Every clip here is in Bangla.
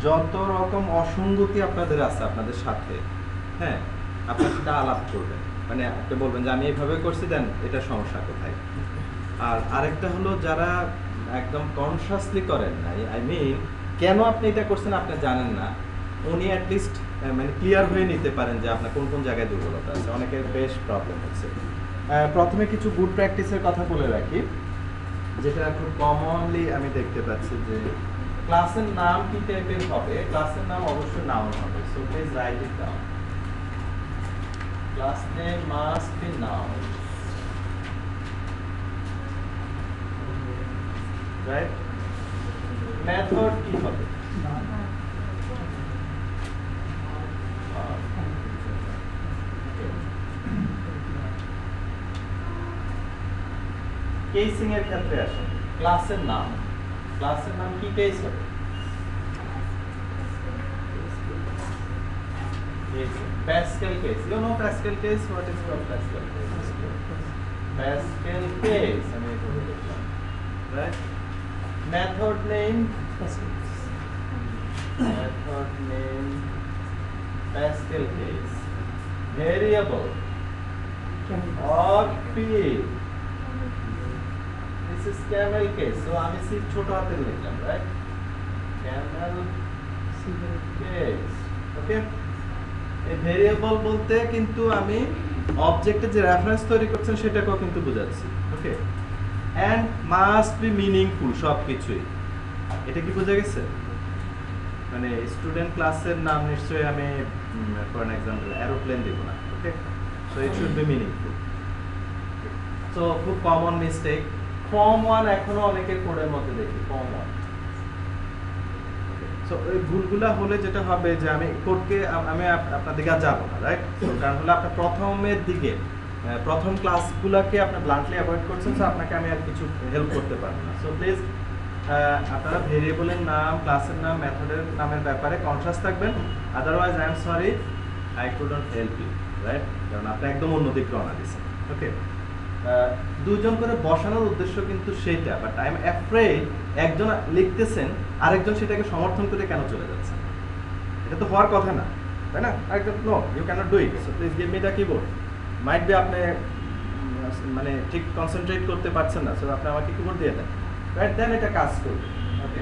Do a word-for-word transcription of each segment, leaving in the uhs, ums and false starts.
যত রকম অসঙ্গতি আপনাদের আছে আপনাদের সাথে, হ্যাঁ, আপনার সেটা আলাপ করবেন, মানে আপনি বলবেন যে আমি এইভাবে করছি, দেন এটা সমস্যা কোথায়। আর আরেকটা হলো যারা একদম কনসাসলি করেন নাই, আই মিন কেন আপনি এটা করছেন আপনি জানেন না, উনি অ্যাটলিস্ট মানে ক্লিয়ার হয়ে নিতে পারেন যে আপনার কোন কোন জায়গায় দুর্বলতা আছে। অনেকের বেশ প্রবলেম হচ্ছে। আহ, প্রথমে কিছু গুড প্র্যাকটিসের কথা বলে রাখি, যেটা খুব কমনলি আমি দেখতে পাচ্ছি যে ক্লাসের নাম কি টাইপের হবে। ক্লাসের নাম অবশ্যই নাউন হবে, so please write it down. Class name must be noun, right? Method কি হবে? কেসিং এর ক্ষেত্রে আসে ক্লাসের নাম, ক্লাসের নাম কি কেস হবে? Pascal case. You know Pascal case? What is called Pascal case? Pascal case. I mean, right? Method name. Method name. Pascal case. Variable. Or P. This is camel case. So আমি সিট ছোট হাতে লিখলাম, right? Camel case. Okay? এই ভেরিয়েবল বলতে কিন্তু আমি অবজেক্টে যে রেফারেন্স তৈরি করছেন সেটাকেও কিন্তু বোঝাচ্ছি। Okay, and must be meaningful, সবকিছুই। এটা কি বোঝা গেছে? মানে স্টুডেন্ট ক্লাসের নাম নিশ্চয়ই আমি ফর এন এক্সাম্পল এরোপ্লেন দেব না। Okay, so it should be meaningful. So খুব কমন মিস্টেক, ফর্ম ওয়ান এখনো অনেকের কোডের মধ্যে দেখি, ফর্ম ওয়ান। সো এই ভুলগুলা হলে যেটা হবে যে আমি কোডকে আমি আপনার দিকে আর যাবো না, রাইট? কারণ হলো আপনার প্রথমের দিকে প্রথম ক্লাসগুলোকে আপনি ব্লান্টলি অ্যাভয়েড করছেন, সো আপনাকে আমি আর কিছু হেল্প করতে পারবো না। সো প্লিজ আপনারা ভেরিয়েবলের নাম, ক্লাসের নাম, মেথডের নামের ব্যাপারে কনসাস থাকবেন। Otherwise I am sorry, I couldn't help you, right? কারণ আপনি একদম অন্য দিকে রওনা দিয়েছেন। ওকে, দুজন করে বসানোর উদ্দেশ্য কিন্তু সেইটা, বাট আই এম অ্যাফ্রেড একজন লিখতেছেন আরেকজন সেটাকে সমর্থন করে কেন চলে যাচ্ছেন। এটা তো হওয়ার কথা না, তাই না? একদম no, you cannot do it. So please give me the keyboard. Might be আপনি মানে ঠিক কনসেন্ট্রেট করতে পারছেন না, সো আপনি আমাকে কিবোর্ড দিয়ে দেন, রাইট? দেন এটা কাজ করবে। ওকে,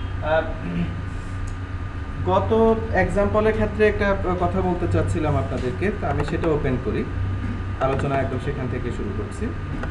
গত এক্সাম্পলের ক্ষেত্রে একটা কথা বলতে চাচ্ছিলাম আপনাদেরকে, তো আমি সেটা ওপেন করি, আলোচনা একদম সেখান থেকে শুরু করছি।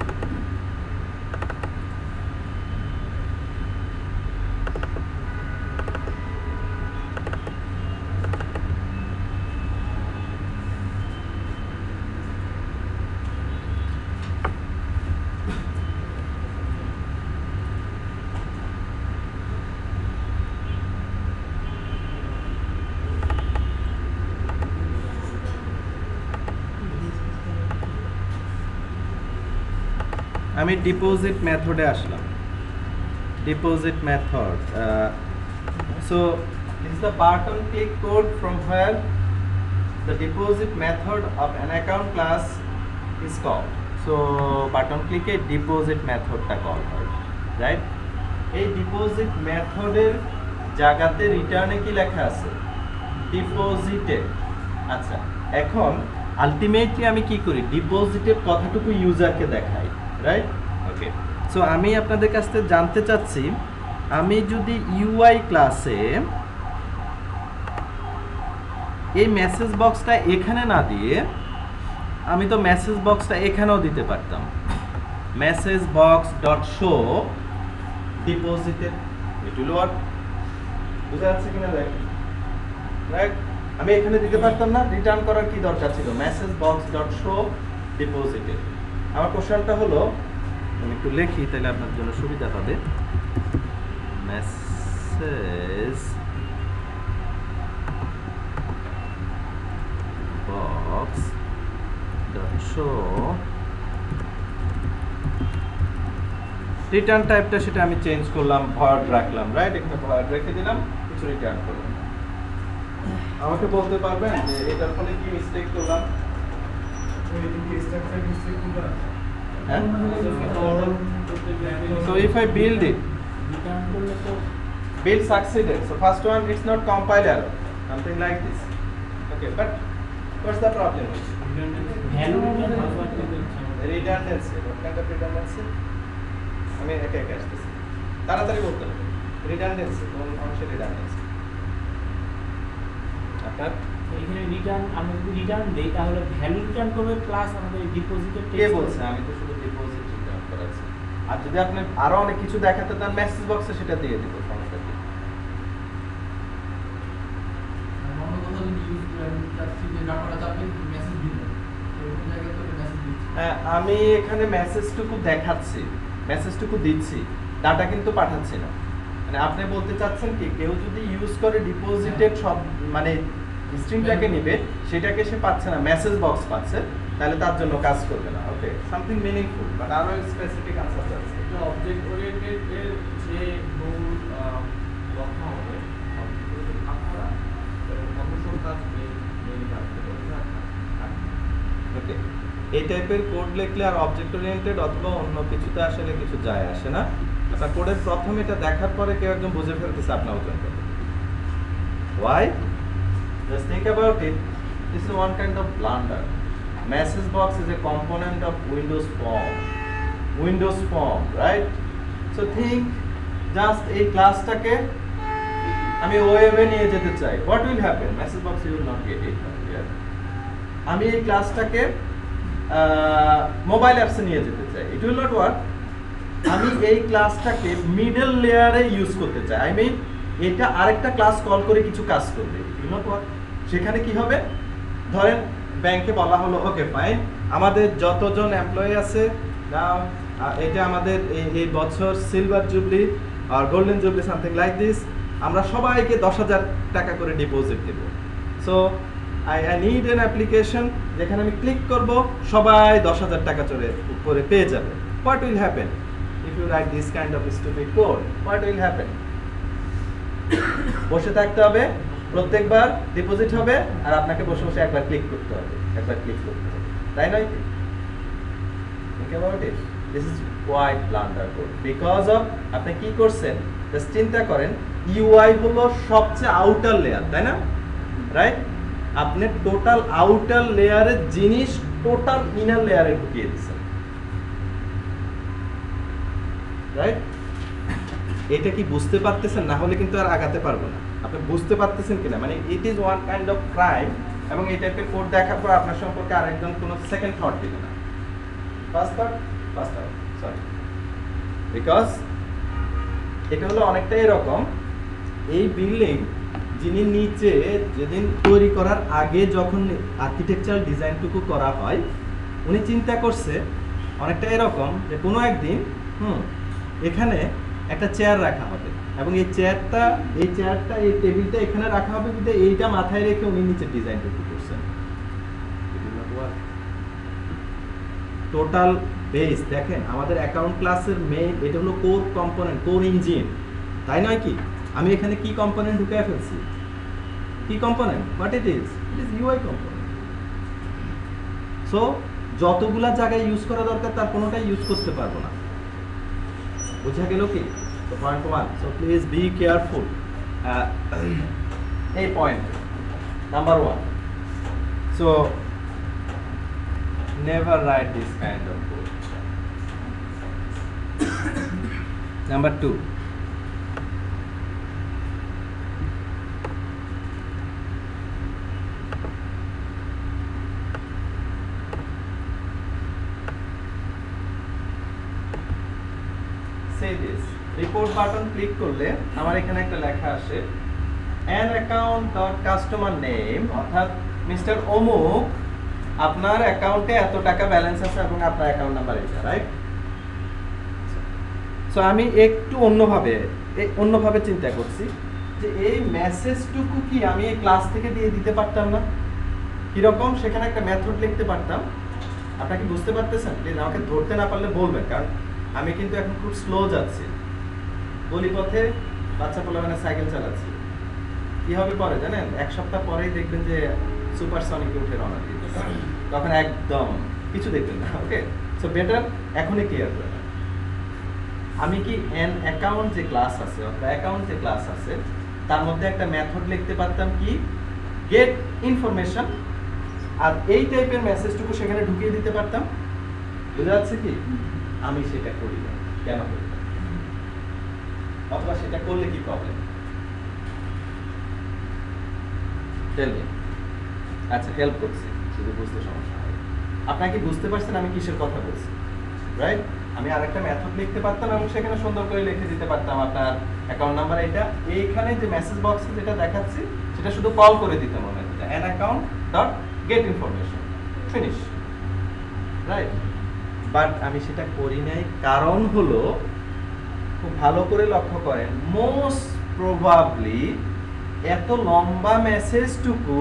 আমি ডিপোজিট মেথডে আসলাম। Deposit method, so this is the button click code from where the deposit method of an account class is called. So button ক্লিকে ডিপোজিট মেথডটা কল হয়, রাইট? এই ডিপোজিট মেথডের জায়গাতে রিটার্নে কি লেখা আছে? ডিপোজিটেড। আচ্ছা, এখন আলটিমেটলি আমি কি করি? ডিপোজিটেড কথাটুকু ইউজারকে দেখাই, রাইট? ওকে, সো আমি আপনাদের কাছ থেকে জানতে চাচ্ছি, আমি যদি ইউআই ক্লাসে এই মেসেজ বক্সটা এখানে না দিয়ে আমি তো মেসেজ বক্সটা এখানেও দিতে পারতাম। Message box dot show deposited, it will work. বুঝা যাচ্ছে কিনা দেখেন, রাইট? আমি এখানে দিতে পারতাম না, রিটার্ন করার কি দরকার ছিল? Message box dot show deposited. আমার কোশ্চেনটা হলো, আমি একটু লিখি তাহলে আপনার জন্য সুবিধা হবে। Message box dot show return টাইপটা সেটা আমি চেঞ্জ করলাম, ভয়েড রাখলাম, রাইট? এখানে ভয়েড রেখে দিলাম, কিছু রিটার্ন করলাম। আমাকে বলতে পারবেন যে এটার ফলে কি মিস্টেক করলাম? So if I build it, build succeeded. So first one, it's not compile error, something like this. Okay, but what's the problem? Redundancy. What kind of redundancy? I mean, okay, catch this. তাড়াতাড়ি বলতে হবে। Redundancy, কোন অংশে redundancy? আপনার এখানে রিটার্ন আমরা যদি রিটার্ন দেই তাহলে ভ্যালু রিটার্ন করবে প্লাস আমাদের ডিপোজিটের কে বলছে? আমি তো শুধু ডিপোজিট রিটার্ন করাচ্ছি। আর যদি আপনি আরো অনেক কিছু দেখাতে চান মেসেজ বক্সে সেটা দিয়ে দিব, সমস্যা কি? অন্য কথা যদি ইউজ করেন চাচ্ছি যে ডাটাটা যাবে মেসেজ দিবেন এরকম জায়গায় তো মেসেজ দিচ্ছি। হ্যাঁ, আমি এখানে মেসেজটুকু দেখাচ্ছি, মেসেজটুকু দিচ্ছি, ডাটা কিন্তু পাঠাচ্ছি না। মানে আপনি বলতে চাচ্ছেন কি কেউ যদি ইউজ করে ডিপোজিটেড সব মানে স্ট্রিংটাকে নেবে সেটাকে সে পাচ্ছে না, মেসেজ বক্স পাচ্ছে, তাহলে তার জন্য কাজ করবে না। ওকে, সামথিং মিনিংফুল বাট আরো স্পেসিফিক আনসার আছে। এটা অবজেক্ট ওরিয়েন্টেড এর যে মূল লক্ষ্য হবে অবজেক্ট ভাগ করা এবং অন্য সব কাজ মেইন মেইন কাজ করতে হবে। ওকে, এই টাইপের কোড লিখলে আর অবজেক্ট ওরিয়েন্টেড অথবা অন্য কিছুতে আসলে কিছু যায় আসে না। আপনার কোডের প্রথম এটা দেখার পরে কেউ একদম বুঝে ফেলতেছে আপনার ওজন কত। Why? Just think about it. This is one kind of blunder. Message box is a component of Windows form. Windows form, right? So think, just এই ক্লাসটাকে আমি ওয়েবে নিয়ে যেতে চাই। What will happen? Message box you will not get it here. আমি এই ক্লাসটাকে মোবাইল অ্যাপসে নিয়ে যেতে চাই। It will not work. আমি এই ক্লাসটাকে মিডল লেয়ারে ইউজ করতে চাই। আই মিন এটা আরেকটা ক্লাস কল করে কিছু কাজ করবে। It will not work. সেখানে কি হবে? ধরেন ব্যাংকে বলা হলো ওকে ফাইন, আমাদের যতজন এমপ্লয়ি আছে নাও এটা আমাদের এই এই বছর সিলভার জুবলি আর golden jubilee something like this, আমরা সবাইকে দশ হাজার টাকা করে ডিপোজিট দেব। So I I need an application যেখানে আমি ক্লিক করব সবাই দশ হাজার টাকা চলে করে পেয়ে যাবে। What will happen if you write this kind of stupid code? What will happen? বসে থাকতে হবে, প্রত্যেকবার ডিপোজিট হবে আর আপনাকে বসে বসে একবার ক্লিক করতে হবে, একবার ক্লিক করতে হবে, তাই নয় কি? Think about it. This is quite blunder code because of আপনি কি করছেন জাস্ট চিন্তা করেন, ইউআই হলো সবচেয়ে আউটার লেয়ার, তাই না? রাইট? আপনি টোটাল আউটার লেয়ারের জিনিস টোটাল ইনার লেয়ারে ঢুকিয়ে দিচ্ছেন, রাইট? এটা কি বুঝতে পারতেছেন? না হলে কিন্তু আর আগাতে পারবো না। আপনি বুঝতে পারতেছেন কিনা? মানে it is one kind of crime. এবং এই টাইপের কোড দেখার পর আপনার সম্পর্কে আরেকজন কোনো সেকেন্ড থট দিবে না। First thought first thought sorry because এটা হলো অনেকটা এরকম, এই বিল্ডিং যিনি নিচে যেদিন তৈরি করার আগে যখন আর্কিটেকচারাল ডিজাইনটুকু করা হয় উনি চিন্তা করছে অনেকটা এরকম যে কোনো একদিন হুম এখানে একটা চেয়ার রাখা হবে এবং এই চেয়ারটা এই চেয়ারটা এই টেবিলটা এখানে রাখা হবে, কিন্তু এইটা মাথায় রেখে উনি নিচে ডিজাইনটুকু করছেন। টোটাল বেস দেখেন, আমাদের অ্যাকাউন্ট ক্লাসের মেইন এটা হলো কোর কম্পোনেন্ট, কোর ইঞ্জিন, তাই নয় কি? আমি এখানে কি কম্পোনেন্ট ঢুকিয়ে ফেলছি? কি component? What it is? It is UI component. So যতগুলা জায়গায় ইউজ করা দরকার তার কোনোটাই ইউজ করতে পারবো না। বুঝা গেল কি? So point one. So please be careful. Uh, a point. Number one. So never write this kind of code. Number two. Say this. Report button click করলে আমার এখানে একটা লেখা আসে an account dot customer name, অর্থাৎ মিস্টার অমুক আপনার অ্যাকাউন্টে এত টাকা ব্যালেন্স আছে এবং আপনার অ্যাকাউন্ট নাম্বার এটা, রাইট? সো আমি একটু অন্যভাবে অন্যভাবে চিন্তা করছি যে এই মেসেজটুকু কি আমি এই ক্লাস থেকে দিয়ে দিতে পারতাম না? কিরকম? সেখানে একটা মেথড লিখতে পারতাম। আপনারা কি বুঝতে পারতেছেন? প্লিজ আমাকে ধরতে না পারলে বলবেন, কারণ আমি কিন্তু এখন খুব স্লো যাচ্ছি। গলিপথে বাচ্চা পোলা মানে সাইকেল চালাচ্ছি। কি হবে পরে জানেন? এক সপ্তাহ পরেই দেখবেন যে সুপারসনিকে উঠে রওনা দিয়ে তখন একদম কিছু দেখবেন না। ওকে, সো বেটার এখনই ক্লিয়ার করে নেন। আমি কি এন অ্যাকাউন্ট যে ক্লাস আছে অথবা অ্যাকাউন্ট যে ক্লাস আছে তার মধ্যে একটা মেথড লিখতে পারতাম কি গেট ইনফরমেশন, আর এই টাইপের মেসেজটুকু সেখানে ঢুকিয়ে দিতে পারতাম। বুঝা যাচ্ছে কি? আমি সেটা করি না, কেন করি না? অথবা সেটা করলে কি প্রবলেম? Tell me. আচ্ছা, হেল্প করছি, শুধু বুঝতে সমস্যা হয়। আপনাকে বুঝতে পারছেন আমি কিসের কথা বলছি, রাইট? আমি আরেকটা মেথড লিখতে পারতাম এবং সেখানে সুন্দর করে লিখে দিতে পারতাম আপনার অ্যাকাউন্ট নাম্বার এটা, এইখানে যে মেসেজ বক্সে যেটা দেখাচ্ছি সেটা শুধু কল করে দিতাম আমার এটা an account dot get information, finish, right? But আমি সেটা করি নাই, কারণ হলো খুব ভালো করে লক্ষ্য করেন, মোস্ট প্রবাবলি এত লম্বা মেসেজটুকু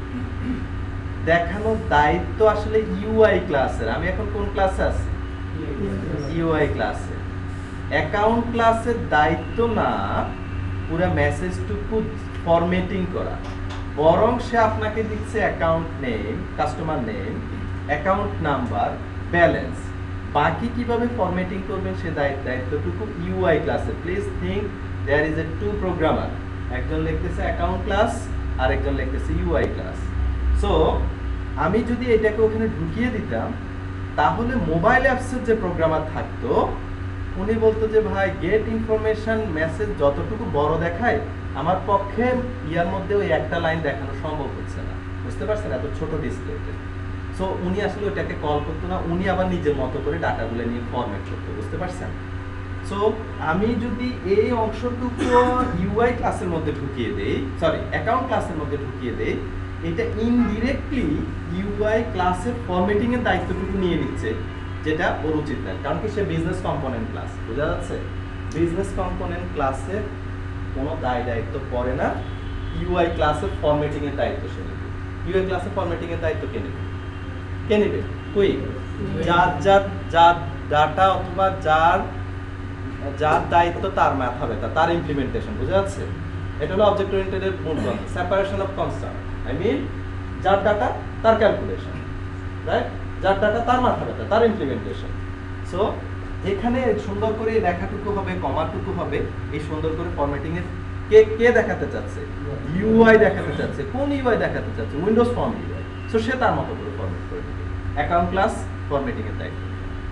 দেখানোর দায়িত্ব আসলে ইউআই ক্লাসের। আমি এখন কোন ক্লাসে আছি? ইউআই ক্লাসে। অ্যাকাউন্ট ক্লাসের দায়িত্ব না পুরো মেসেজটুকু ফরম্যাটিং করা, বরং সে আপনাকে দিচ্ছে account name, customer name, account number, balance. বাকি কিভাবে ফরম্যাটিং করবেন সে দায়িত্বটুকু ইউআই ক্লাসে। Please think there is a two programmer, একজন লিখতেছে অ্যাকাউন্ট ক্লাস আর একজন লিখতেছে ইউআই ক্লাস। সো আমি যদি এটাকে ওখানে ঢুকিয়ে দিতাম তাহলে মোবাইল অ্যাপসের যে প্রোগ্রামার থাকতো উনি বলতো যে ভাই গেট ইনফরমেশন মেসেজ যতটুকু বড় দেখায় আমার পক্ষে ইয়ার মধ্যে ওই একটা লাইন দেখানো সম্ভব হচ্ছে না, বুঝতে পারছেন, এত ছোট ডিসপ্লেতে। সো উনি আসলে ওইটাকে কল করতো না, উনি আবার নিজের মতো করে ডাটাগুলো নিয়ে ফরম্যাট করতো, বুঝতে পারছেন? সো আমি যদি এই অংশটুকু ইউআই ক্লাসের মধ্যে ঢুকিয়ে দেই, সরি অ্যাকাউন্ট ক্লাসের মধ্যে ঢুকিয়ে দেই, এটা ইনডিরেক্টলি ইউআই ক্লাসের ফরম্যাটিং এর দায়িত্বটুকু নিয়ে নিচ্ছে, যেটা ওর উচিত না। কারণ কি সে বিজনেস কম্পোনেন্ট ক্লাস, বোঝা যাচ্ছে? বিজনেস কম্পোনেন্ট ক্লাসের কোনো দায় দায়িত্ব পড়ে না, ইউআই ক্লাসের ফরম্যাটিং এর দায়িত্ব সে নেবে। ইউআই ক্লাসের ফরম্যাটিং এর দায়িত্ব কে নেবে? কে নেবে? কুই যার যার যার ডাটা অথবা যার যার দায়িত্ব তার মাথা ব্যথা, তার ইমপ্লিমেন্টেশন, বোঝা যাচ্ছে? এটা হলো অবজেক্ট ওরিয়েন্টেডের মূল গ্রন্থ, separation of concern. I mean যার ডাটা তার ক্যালকুলেশন, রাইট? যার ডাটা তার মাথা ব্যথা, তার ইমপ্লিমেন্টেশন। সো এখানে সুন্দর করে লেখাটুকু হবে, কমাটুকু হবে, এই সুন্দর করে ফরম্যাটিং এর কে কে দেখাতে চাচ্ছে? ইউআই দেখাতে চাচ্ছে। কোন ইউআই দেখাতে চাচ্ছে? Windows form UI. সো সে তার মতো করে ফরম্যাট করে দিবে। অ্যাকাউন্ট ক্লাস ফরম্যাটিং এর দায়িত্ব,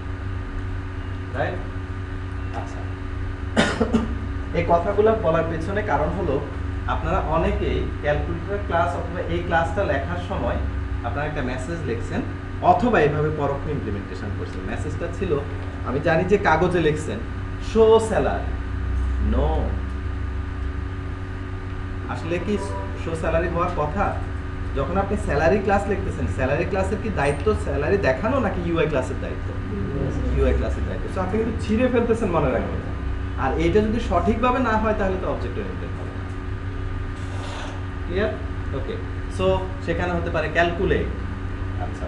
রাইট? আচ্ছা, এই কথাগুলো বলার পেছনে কারণ হলো আপনারা অনেকেই ক্যালকুলেটর ক্লাস অথবা এই ক্লাসটা লেখার সময় আপনারা একটা মেসেজ লিখছেন অথবা এইভাবে পরোক্ষ ইমপ্লিমেন্টেশন করছেন। মেসেজটা ছিল, আমি জানি যে কাগজে লিখছেন শো স্যালারি, নো, আসলে কি শো স্যালারি হওয়ার কথা? যখন আপনি স্যালারি ক্লাস লিখতেছেন, স্যালারি ক্লাসের কি দায়িত্ব স্যালারি দেখানো নাকি ইউআই ক্লাসের দায়িত্ব? ইউআই ক্লাসের দায়িত্ব। সো আপনি কিন্তু ছিঁড়ে ফেলতেছেন, মনে রাখবেন। আর এইটা যদি সঠিকভাবে না হয় তাহলে তো অবজেক্ট ওরিয়েন্টেড হবে না। ক্লিয়ার? ওকে। সো সেখানে হতে পারে ক্যালকুলেট। আচ্ছা,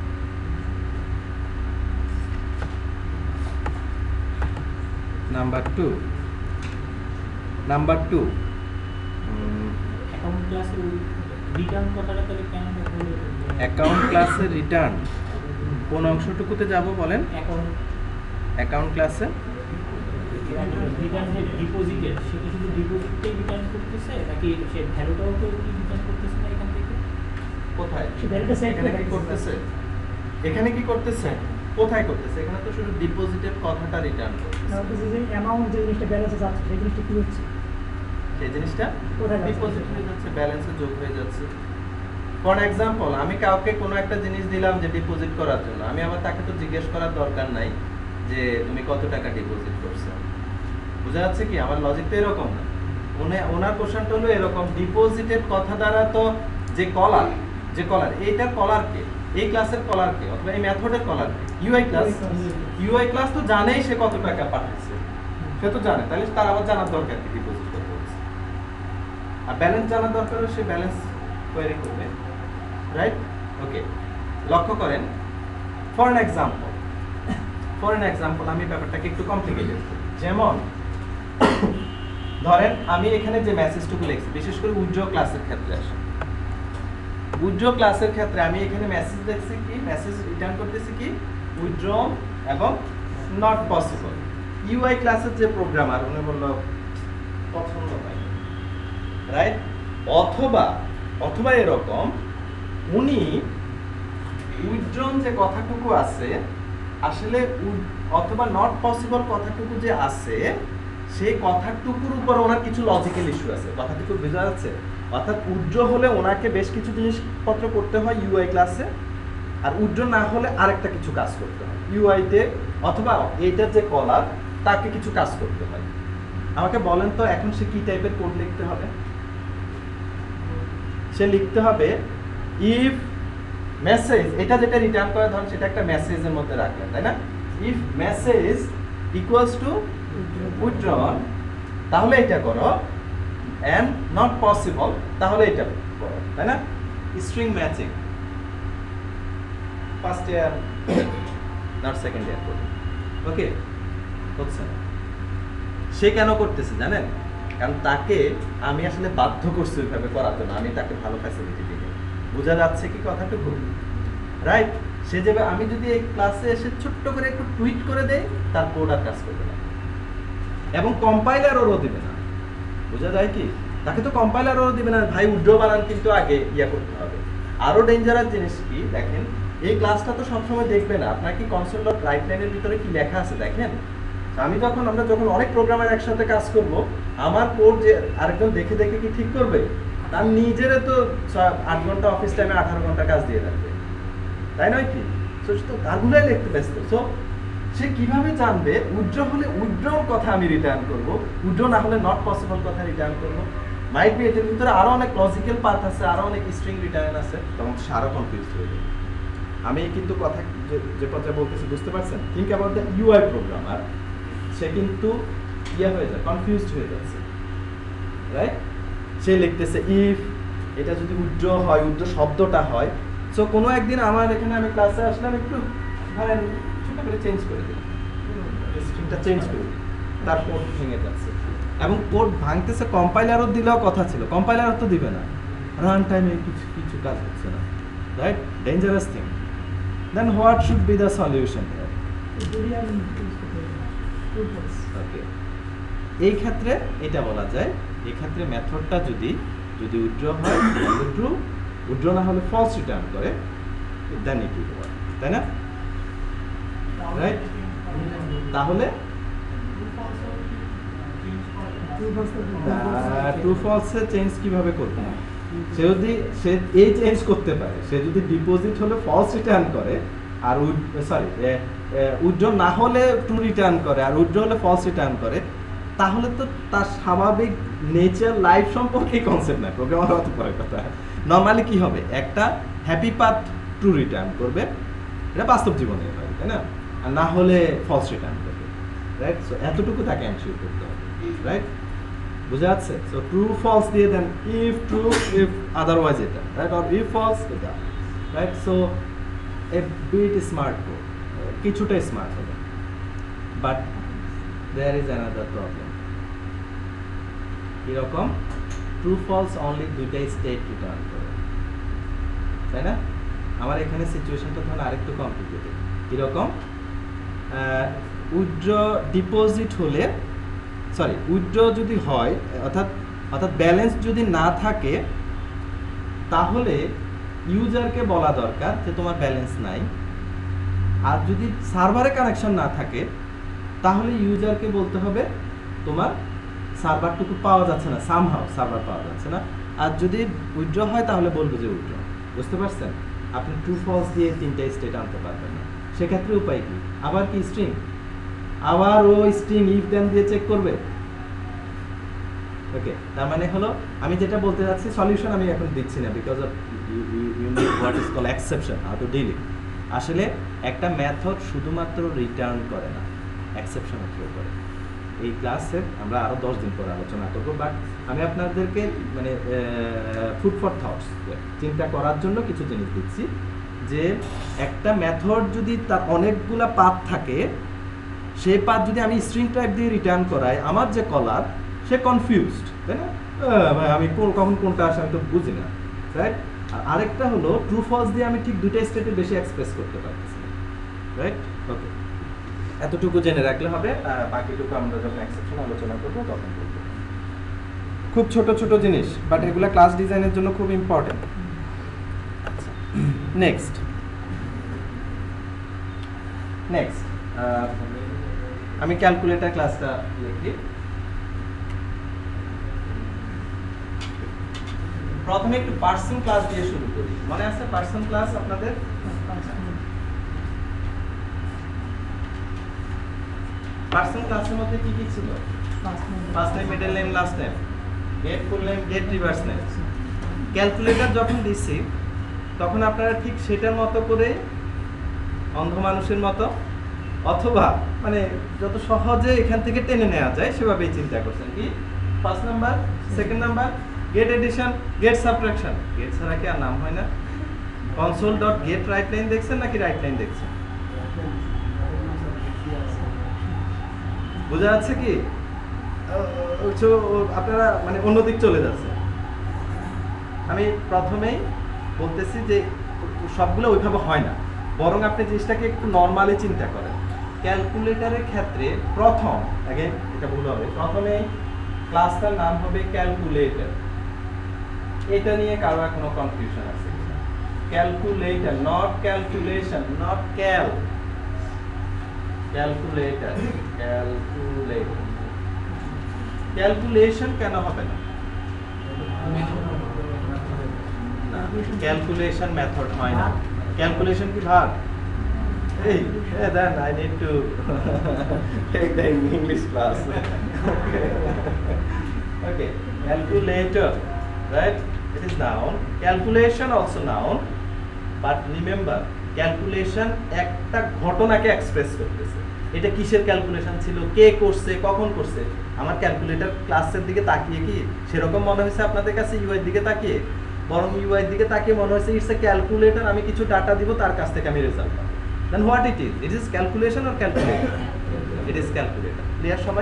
number two number two account ক্লাসের রিটার্ন কথাটা তাহলে কেন বলবো? অ্যাকাউন্ট ক্লাসের রিটার্ন কোন অংশটুকুতে যাব বলেন? অ্যাকাউন্ট অ্যাকাউন্ট ক্লাসে রিটার্ন যে ডিপোজিটের, সেটা শুধু ডিপোজিটটাই রিটার্ন করতেছে নাকি সে ভ্যালুটাও তো কি রিটার্ন করতেছে না এখান থেকে? কোথায়? সে ভ্যালুটা সেট এখানে করে কি করতেছে? এখানে কি করতেছে? কোথায় করতেছে? এখানে তো শুধু ডিপোজিটের কথাটা রিটার্ন করতেছে। যে অ্যামাউন্ট যে জিনিসটা ব্যালেন্সে যাচ্ছে সেই জিনিসটা কি হচ্ছে? সেই জিনিসটা কোথায় যাচ্ছে? ডিপোজিট হয়ে যাচ্ছে, ব্যালেন্সে যোগ হয়ে যাচ্ছে। ফর এক্সাম্পল, আমি কাউকে কোনো একটা জিনিস দিলাম যে ডিপোজিট করার জন্য, আমি আবার তাকে তো জিজ্ঞেস করার দরকার নাই যে তুমি কত টাকা ডিপোজিট করছো। বুঝা যাচ্ছে কি? আমার লজিক তো এরকম না। উনি ওনার কোশ্চেনটা হলো এরকম, ডিপোজিটের কথা দ্বারা তো যে কলার, যে কলার এইটার কলার কে? এই ক্লাসের কলার কে অথবা এই মেথডের কলার কে? UI class. ইউআই ক্লাস তো জানেই সে কত টাকা পাঠাচ্ছে, সে তো জানে, তাহলে তার আবার জানার দরকার কি ডিপোজিট করতে হচ্ছে। আর ব্যালেন্স জানার দরকার হলে সে ব্যালেন্স কোয়েরি করবে, রাইট? ওকে, লক্ষ্য করেন, for an example for an example আমি ব্যাপারটাকে একটু কমপ্লিকেটেড করি। যেমন ধরেন আমি এখানে যে মেসেজটুকু লিখছি, বিশেষ করে উইথড্র ক্লাসের ক্ষেত্রে আসে, উইথড্র ক্লাসের ক্ষেত্রে আমি এখানে মেসেজ লিখছি কি, মেসেজ রিটার্ন করতেছি কি, উইথড্র এবং নট পসিবল। ইউআই ক্লাসের যে প্রোগ্রামার উনি বললো পছন্দ হয়, রাইট? অথবা অথবা এরকম উনি উইথড্রন যে কথাটুকু আছে আসলে অথবা নট পসিবল কথাটুকু যে আছে সেই কথাটুকুর উপর ওনার কিছু লজিক্যাল ইস্যু আছে। কথাটুকু বোঝা যাচ্ছে? অর্থাৎ উইথড্র হলে ওনাকে বেশ কিছু জিনিসপত্র করতে হয় ইউআই ক্লাসে, আর উইথড্র না হলে আরেকটা কিছু কাজ করতে হয় ইউআইতে, অথবা এইটার যে কলার তাকে কিছু কাজ করতে হয়। আমাকে বলেন তো এখন সে কি টাইপের কোড লিখতে হবে? সে লিখতে হবে ইফ মেসেজ, এটা যেটা রিটার্ন করে ধরুন সেটা একটা মেসেজের মধ্যে রাখলেন, তাই না? If message equals to withdrawn, তাহলে এটা করো, এন্ড নট পসিবল, তাহলে এটা করো, তাই না? String matching first year not second year করো, ওকে? হচ্ছে না। সে কেন করতেছে জানেন? কারণ তাকে আমি আসলে বাধ্য করছি ওইভাবে করার জন্য, আমি তাকে ভালো ফ্যাসিলিটি দিই। বোঝা যাচ্ছে কি কথাটুকু? রাইট? সে যাবে, আমি যদি এই ক্লাসে এসে ছোট্ট করে একটু টুইট করে দেই, তার কোড আর কাজ করবে না, এবং কম্পাইলারও দিবে না। বোঝা যায় কি? তাকে তো কম্পাইলারও দিবে না, ভাই উইথড্র বানান কিন্তু আগে ইয়া করতে হবে। আরো ডেঞ্জারাস জিনিস কি দেখেন, এই ক্লাসটা তো সবসময় দেখবে না, আপনার কি কনসোল ডট রাইট লাইনের ভিতরে কি লেখা আছে দেখেন। আমি যখন আমরা যখন অনেক প্রোগ্রামের একসাথে কাজ করব, আমার কোড যে আরেকজন দেখে দেখে কি ঠিক করবে? তার নিজেরে তো আট ঘন্টা অফিস টাইমে আঠারো ঘন্টা কাজ দিয়ে থাকবে, তাই নয় কি? তো তারগুলোই লিখতে ব্যস্ত। সো সে কিভাবে জানবে উইথড্র হলে উইথড্রর কথা আমি রিটার্ন করব, উইথড্র না হলে নট পসিবল কথা রিটার্ন করব? মাইট বি এটার ভিতরে আরো অনেক লজিক্যাল পাথ আছে, আরো অনেক স্ট্রিং রিটার্ন আছে, তখন সে আরো কনফিউজ হয়ে যাবে। আমি কিন্তু কথা যে কথা বলতেছি বুঝতে পারছেন? Think about the UI programmer, সে কিন্তু ইয়া হয়ে যায়, কনফিউজড হয়ে যাচ্ছে, রাইট? সে লিখতেছে ইফ, এটা যদি উইথড্র হয়, উইথড্র শব্দটা হয়, সো কোনো একদিন আমার এখানে আমি ক্লাসে আসলাম, একটু ধরেন ছোট করে চেঞ্জ করে দিই, স্ট্রিংটা চেঞ্জ করে দিই, তার কোড ভেঙে যাচ্ছে, এবং কোড ভাঙতেছে। কম্পাইলারও দিলেও কথা ছিল, কম্পাইলারও তো দিবে না, রান টাইমে কিছু কিছু কাজ হচ্ছে না, right? Dangerous thing. Then what should be the solution? Okay, এই ক্ষেত্রে এটা বলা যায়, এই ক্ষেত্রে মেথডটা যদি যদি উইথড্র হয় ট্রু, উইথড্র না হলে ফলস রিটার্ন করে, দেন ইট উইল ওয়ার্ক, তাই না? রাইট? তাহলে ট্রু ফলসে চেঞ্জ কিভাবে করবে? সে যদি সে এই চেঞ্জ করতে পারে, সে যদি ডিপোজিট হলে ফলস রিটার্ন করে, আর সরি উইথড্র না হলে ট্রু রিটার্ন করে, আর উইথড্র হলে ফলস রিটার্ন করে, তাহলে তো তার স্বাভাবিক নেচার লাইফ সম্পর্কে কনসেপ্ট নাই, প্রোগ্রামার অত পরের কথা। নর্মালি কি হবে, একটা হ্যাপি পাথ ট্রু রিটার্ন করবে, এটা বাস্তব জীবনে হয়, তাই না? আর না হলে ফলস রিটার্ন করবে, রাইট? সো এতটুকু তাকে এনশিওর করতে হবে, রাইট? বুঝা যাচ্ছে? সো ট্রু ফলস দিয়ে then, if true, if otherwise এটা, রাইট? অর ইফ ফলস এটা, right? So a bit smart code, কিছুটা স্মার্ট হবে, but there is another problem. এরকম ট্রু ফলস অনলি দুইটাই স্টেট রিটার্ন করে, তাই না? আমার এখানে সিচুয়েশনটা ধরুন আরেকটু কমপ্লিকেটেড। এরকম উইথড্র ডিপোজিট হলে, সরি উইথড্র যদি হয়, অর্থাৎ অর্থাৎ ব্যালেন্স যদি না থাকে, তাহলে ইউজারকে বলা দরকার যে তোমার ব্যালেন্স নাই। আর যদি সার্ভারে কানেকশন না থাকে, তাহলে ইউজারকে বলতে হবে তোমার সার্ভারটুকু পাওয়া যাচ্ছে না, সামহাও সার্ভার পাওয়া যাচ্ছে না। আর যদি উইথড্র হয় তাহলে বলবো যে উইথড্র। বুঝতে পারছেন? আপনি ট্রু ফলস দিয়ে তিনটা স্টেট আনতে পারবেন না। সেক্ষেত্রে উপায় কি? আবার কি স্ট্রিং, আবার ও স্ট্রিং ইফ দেন দিয়ে চেক করবে। ওকে, তার মানে হলো আমি যেটা বলতে যাচ্ছি, সলিউশন আমি এখন দিচ্ছি না, because of you need what is call exception, how to deal it. আসলে একটা মেথড শুধুমাত্র রিটার্ন করে না, এক্সেপশন থ্রো করে। এই ক্লাসে আমরা আরো দশ দিন পরে আলোচনা করবো, বাট আমি আপনাদেরকে মানে ফুড ফর থটস, চিন্তা করার জন্য কিছু জিনিস দিচ্ছি, যে একটা মেথড যদি তার অনেকগুলা পাথ থাকে, সেই পাথ যদি আমি স্ট্রিং টাইপ দিয়ে রিটার্ন করাই, আমার যে কলার সে কনফিউজড, তাই না? ভাই আমি কোন কখন কোনটা আসে আমি তো বুঝি না, রাইট? আর আরেকটা হলো ট্রু ফলস দিয়ে আমি ঠিক দুইটা স্টেটে বেশি এক্সপ্রেস করতে পারতেছি, রাইট? ওকে। এতটুকু জেনে রাখলে হবে, আহ, বাকিটুকু আমরা যখন এক্সেপশন আলোচনা করবো তখন বলবো। খুব ছোট ছোট জিনিস, বাট এগুলো ক্লাস ডিজাইনের জন্য খুব ইম্পর্টেন্ট। নেক্সট নেক্সট আমি ক্যালকুলেটর ক্লাসটা লিখি। প্রথমে একটু পার্সন ক্লাস দিয়ে শুরু করি। মনে আছে পার্সন ক্লাস আপনাদের? পার্সন ক্লাসের মধ্যে কি কি ছিল? First name, middle name, last name, get full name, get reverse name. Calculator যখন দিছি তখন আপনারা ঠিক সেটার মতো করে অন্ধ মানুষের মতো অথবা মানে যত সহজে এখান থেকে টেনে নেওয়া যায় সেভাবেই চিন্তা করছেন। কি first number, second number, get addition, get subtraction. Get ছাড়া কি আর নাম হয় না? Console dot get write line দেখছেন নাকি রাইট লাইন দেখছেন? বোঝা যাচ্ছে কি? আপনারা মানে অন্যদিক চলে যাচ্ছে। আমি প্রথমেই বলতেছি যে সবগুলো ওইভাবে হয় না, বরং আপনি জিনিসটাকে একটু নর্মালি চিন্তা করেন। ক্যালকুলেটরের ক্ষেত্রে প্রথম আগে এটা ভুল হবে, প্রথমেই ক্লাসটার নাম হবে ক্যালকুলেটর। এটা নিয়ে কারো কোনো কনফিউশন আছে? Calculator, not calculation, not cal, calculator, calculator. Calculation কেন হবে না? ক্যালকুলেশন মেথড হয় না। ক্যালকুলেশন কি ভাগ? এই then I need to take the English class. Okay, calculator, right? It is noun. Calculation also noun. But remember, calculation একটা ঘটনাকে এক্সপ্রেস করতেছে। এটা কিসের ক্যালকুলেশন ছিল, কে করছে, কখন করছে? আমার ক্যালকুলেটর ক্লাসের দিকে তাকিয়ে কি সেরকম মনে হয়েছে আপনাদের কাছে ইউআই দিকে তাকিয়ে? বরং ইউআই দিকে তাকিয়ে মনে হয়েছে ইটস এ ক্যালকুলেটর, আমি কিছু ডাটা দিব, তার কাছ থেকে আমি রেজাল্ট পাবো। Then what it is? It is calculation or calculator? It is calculator. Clear সবাই?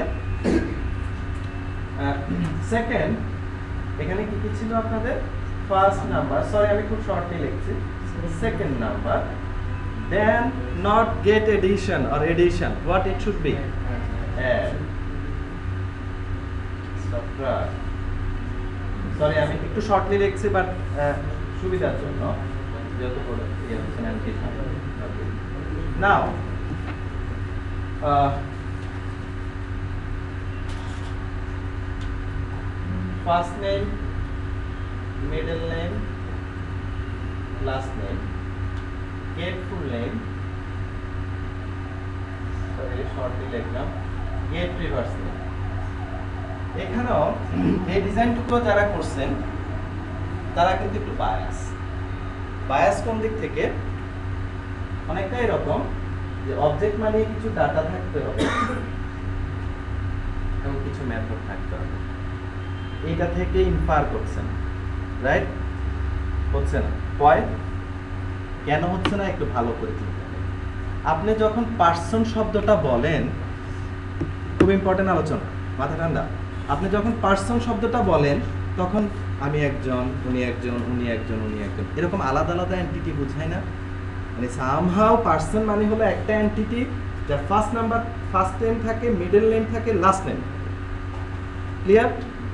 সেকেন্ড, এখানে কি কি ছিল আপনাদের? ফার্স্ট নাম্বার, সরি আমি খুব শর্টলি লিখছি, second number, then not get addition or addition, what it should be? Add, subtract. Sorry আমি একটু শর্টলি লিখছি, বাট সুবিধার জন্য যেহেতু ইয়ে হচ্ছে না কি now first name, middle name, last name, get full name, sorry shortly লিখলাম, get reverse name। এখানেও এই ডিজাইনটুকু যারা করছেন তারা কিন্তু একটু বায়াস। বায়াস কোন দিক থেকে? অনেকটা এরকম যে অবজেক্ট মানে কিছু ডাটা থাকতে হবে এবং কিছু মেথড থাকতে হবে, এটা থেকে ইনফার করছেন, রাইট? হচ্ছে না। হয় কেন হচ্ছে না একটু ভালো করে চিন্তা করেন। আপনি যখন পার্সন শব্দটা বলেন, খুব ইম্পর্টেন্ট আলোচনা, মাথা ঠান্ডা। আপনি যখন পার্সন শব্দটা বলেন তখন আমি একজন, উনি একজন, উনি একজন, উনি একজন, এরকম আলাদা আলাদা এন্টিটি বোঝায় না? মানে সামহাউ পার্সন মানে হলো একটা এন্টিটি যার ফার্স্ট নাম্বার, ফার্স্ট নেম থাকে, মিডল নেম থাকে, লাস্ট নেম থাকে। ক্লিয়ার?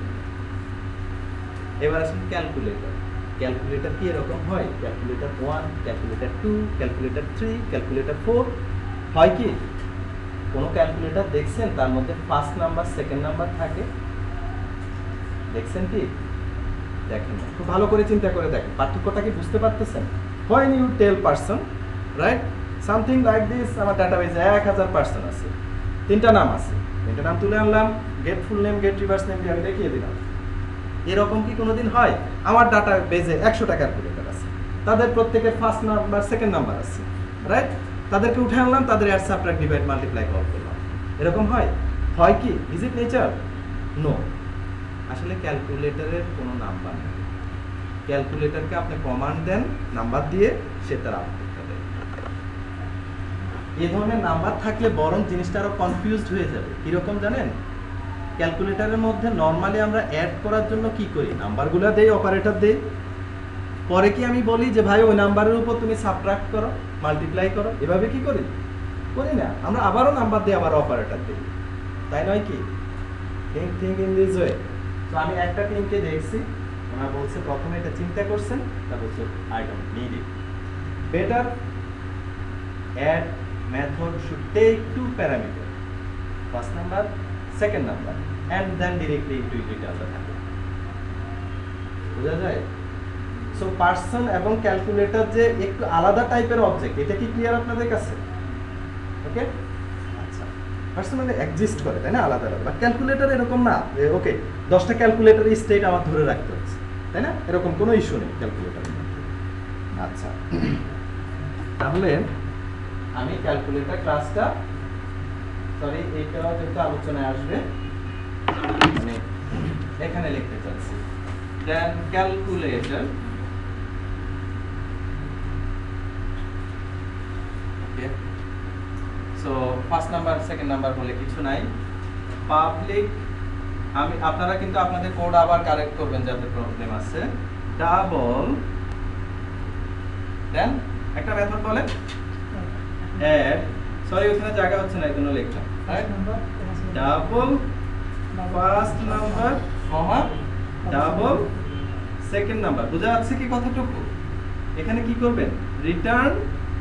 এবার আসুন ক্যালকুলেটর। ক্যালকুলেটর কি এরকম হয়? Calculator one, calculator two, calculator three, calculator four হয় কি? কোনো ক্যালকুলেটর দেখছেন তার মধ্যে ফার্স্ট নাম্বার, সেকেন্ড নাম্বার থাকে? দেখছেন কি? দেখেন না। খুব ভালো করে চিন্তা করে দেখেন, পার্থক্যটা কি বুঝতে পারতেছেন? When you tell person, right, something like this, আমার ডাটাবেজে এক হাজার পার্সন আছে, তিনটা নাম আছে, তিনটা নাম তুলে আনলাম, get full name, get reverse name দিয়ে আমি দেখিয়ে দিলাম। এরকম কি কোনোদিন হয়? আমার ডাটা বেজে একশোটা ক্যালকুলেটর আছে, তাদের প্রত্যেকের ফার্স্ট নাম্বার, সেকেন্ড নাম্বার আছে, রাইট? তাদেরকে উঠে আনলাম, তাদের add, subtract, divide, multiply call করলাম। এরকম হয়? হয় কি? Is it nature? নো। আসলে ক্যালকুলেটরের কোনো নাম্বার নেই। ক্যালকুলেটরকে আপনি কমান্ড দেন নাম্বার দিয়ে, সে তার আউটপুটটা দেয়। এই ধরনের নাম্বার থাকলে বরং জিনিসটা আরো কনফিউজড হয়ে যাবে। কিরকম জানেন? ক্যালকুলেটরের মধ্যে নর্মালি আমরা অ্যাড করার জন্য কি করি? নাম্বারগুলো দেই, অপারেটর দেই, পরে কি আমি বলি যে ভাই ওই নাম্বারের উপর তুমি সাবট্রাক্ট করো, মাল্টিপ্লাই করো, এভাবে কি করি? করি না, আমরা আবারও নাম্বার দিয়ে আবার অপারেটর দিই, তাই নয় কি? Think think in this way. তো আমি একটা টিমকে দেখছি, ওনারা বলছে প্রথমে এটা চিন্তা করছেন, তা বলছে I don't need it, better add method should take two parameter, first number, second number, and then directly into it return the value. বোঝা যায়? সো পার্সন এবং ক্যালকুলেটর যে একটু আলাদা টাইপের অবজেক্ট, এটা কি ক্লিয়ার আপনাদের কাছে? ওকে, আচ্ছা, পার্সন মানে এক্সিস্ট করে, তাই না, আলাদা আলাদা। বাট ক্যালকুলেটর এরকম না, ওকে দশটা ক্যালকুলেটর স্টেট আমার ধরে রাখতে হচ্ছে, তাই না, এরকম কোনো ইস্যু নেই ক্যালকুলেটর। আচ্ছা, তাহলে আমি ক্যালকুলেটর ক্লাসটা, সরি এইটাও যেহেতু আলোচনায় আসবে, মানে এখানে লিখতে চাচ্ছি, then calculator, okay, so first number second number বলে কিছু নাই, পাবলিক, আমি আপনারা কিন্তু আপনাদের কোড আবার কারেক্ট করবেন যাতে প্রবলেম আছে, ডাবল, দেন একটা মেথড বলেন অ্যাড, সরি ওখানে জায়গা হচ্ছে না, এজন্য লিখলাম, right, double first number comma double second number. বোঝা যাচ্ছে কি কথাটুকু? এখানে কি করবেন, return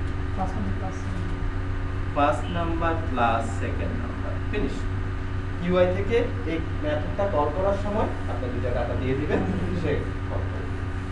first number plus second number, finish. UI থেকে এই মেথডটা কল করার সময় আপনি দুইটা ডাটা দিয়ে দিবেন, সে কল করবে।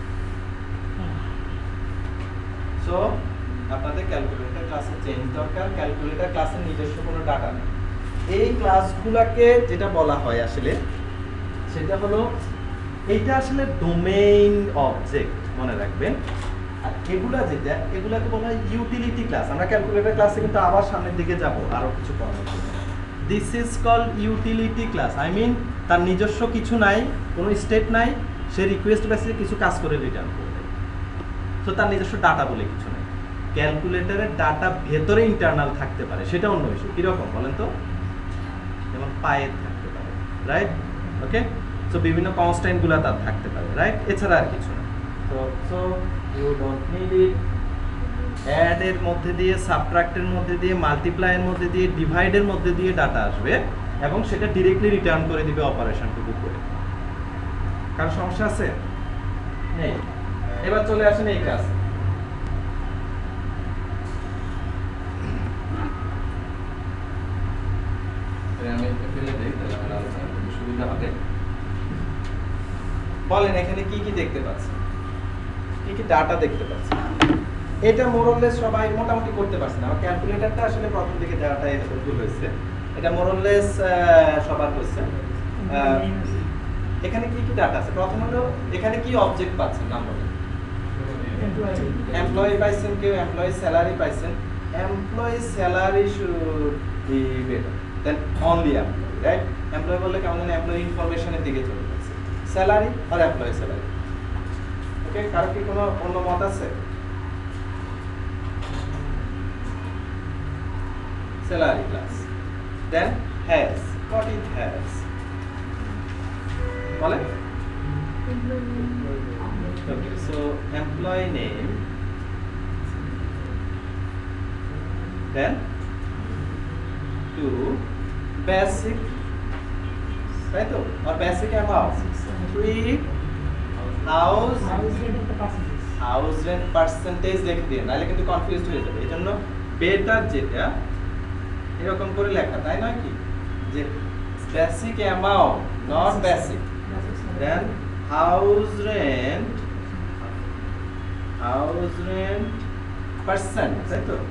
সো আপনাদের ক্যালকুলেটর ক্লাসে চেঞ্জ দরকার, ক্যালকুলেটর ক্লাসের নিজস্ব কোনো ডাটা নেই। এই ক্লাসগুলোকে যেটা বলা হয় আসলে সেটা হলো, এইটা আসলে ডোমেইন অবজেক্ট, মনে রাখবেন। আর এগুলা যেটা, এগুলাকে বলা হয় ইউটিলিটি ক্লাস। আমরা ক্যালকুলেটর ক্লাসে কিন্তু আবার সামনের দিকে যাব আরো কিছু পড়ানোর জন্য। This is called utility class, I mean তার নিজস্ব কিছু নাই, কোনো স্টেট নাই, সে রিকোয়েস্ট বেসিসে কিছু কাজ করে রিটার্ন করবে। তো তার নিজস্ব ডাটা বলে কিছু নাই। ক্যালকুলেটরের ডাটা ভেতরে ইন্টারনাল থাকতে পারে, সেটা অন্য ইস্যু। কিরকম বলেন তো? যেমন পায়ের থাকতে পারে, রাইট, ওকে, সো বিভিন্ন কনস্ট্যান্টগুলো তার থাকতে পারে, রাইট, এছাড়া আর কিছু না। তো so you don't need it. Add এর মধ্যে দিয়ে, সাবট্রাক্টের মধ্যে দিয়ে, মাল্টিপ্লাইয়ের মধ্যে দিয়ে, ডিভাইডের মধ্যে দিয়ে ডাটা আসবে এবং সেটা ডিরেক্টলি রিটার্ন করে দিবে অপারেশনটুকু করে। কারো সমস্যা আছে? নেই। এবার চলে আসেন এই কাজ। আমি ফেলে দেই, তাহলে আমার আলোচনা করতে সুবিধা হবে। বলেন এখানে কি কি দেখতে পাচ্ছেন, কি কি ডাটা দেখতে পাচ্ছেন? এটা মোরললেস সবাই মোটামুটি করতে পারছেন। আমার ক্যালকুলেটরটা আসলে প্রথম দিকে দেওয়াটা ভুল হয়েছে, এটা মোরললেস সবার হয়েছে। এখানে কি কি ডাটা আছে? প্রথম হলো এখানে কি অবজেক্ট পাচ্ছেন, নাম বলেন। এমপ্লয়ি পাইছেন, কেউ এমপ্লয়ি স্যালারি পাইছেন। Employee salary should be better then only employee, right? Employee বললে কেমন যেন এমপ্লয়ি ইনফরমেশনের দিকে চলে যাচ্ছে। স্যালারি আর এমপ্লয়ি স্যালারি, ওকে, কারো কি কোনো অন্য মত আছে? Salary class. Then has. What is has? Bole? Okay, so employee name. Then to basic. Right? Or basic amount. Free house. House rent percentage লিখে দিন, নাহলে কিন্তু কনফিউজড হয়ে যাবে। এই জন্য বেটার যেটা এরকম করে লেখা, তাই নয় কি, যে basic amount, not basic, then house rent, house rent percent, তাই তো,